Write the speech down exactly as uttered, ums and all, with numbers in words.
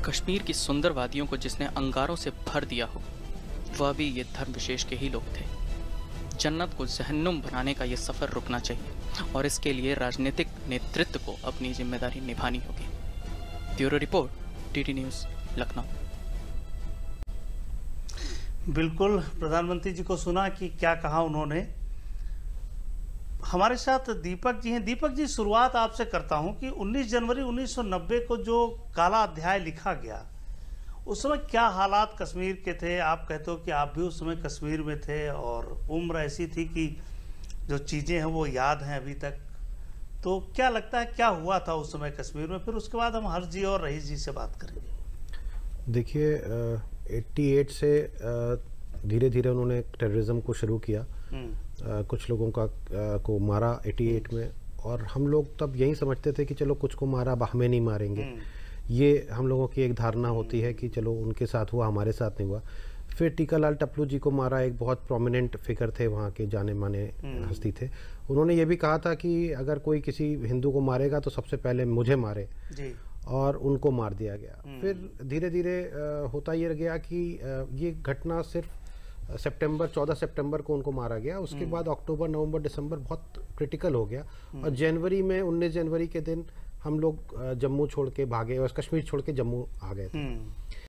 कश्मीर की सुंदर वादियों को जिसने अंगारों से भर दिया हो, वह भी ये धर्म विशेष के ही लोग थे। जन्नत को जहन्नुम बनाने का ये सफ़र रुकना चाहिए और इसके लिए राजनीतिक नेतृत्व को अपनी जिम्मेदारी निभानी होगी। Bureau report, TT news, Lucknow. बिल्कुल, प्रधानमंत्री जी को सुना कि क्या कहा उन्होंने। हमारे साथ दीपक जी हैं। दीपक जी, शुरुआत आपसे करता हूं कि उन्नीस जनवरी उन्नीस सौ नब्बे को जो काला अध्याय लिखा गया, उस समय क्या हालात कश्मीर के थे? आप कहते हो कि आप भी उस समय कश्मीर में थे और उम्र ऐसी थी कि जो चीज़ें हैं वो याद हैं अभी तक। तो क्या लगता है क्या हुआ था उस समय कश्मीर में? फिर उसके बाद हम हर्ष जी और रईस जी से बात करेंगे। देखिए, अट्ठासी से धीरे धीरे उन्होंने टेररिज्म को शुरू किया। आ, कुछ लोगों का आ, को मारा अट्ठासी में, और हम लोग तब यही समझते थे कि चलो कुछ को मारा, अब हमें नहीं मारेंगे। ये हम लोगों की एक धारणा होती है कि चलो उनके साथ हुआ, हमारे साथ नहीं हुआ। फिर टीकालाल टप्लू जी को मारा, एक बहुत प्रोमिनेंट फिगर थे, वहाँ के जाने माने हस्ती थे। उन्होंने ये भी कहा था कि अगर कोई किसी हिंदू को मारेगा तो सबसे पहले मुझे मारे जी। और उनको मार दिया गया। फिर धीरे धीरे होता ये गया कि ये घटना सिर्फ सितंबर चौदह सितंबर को उनको मारा गया। उसके बाद अक्टूबर, नवंबर, दिसंबर बहुत क्रिटिकल हो गया, और जनवरी में उन्नीस जनवरी के दिन हम लोग जम्मू छोड़ के भागे और कश्मीर छोड़ के जम्मू आ गए थे।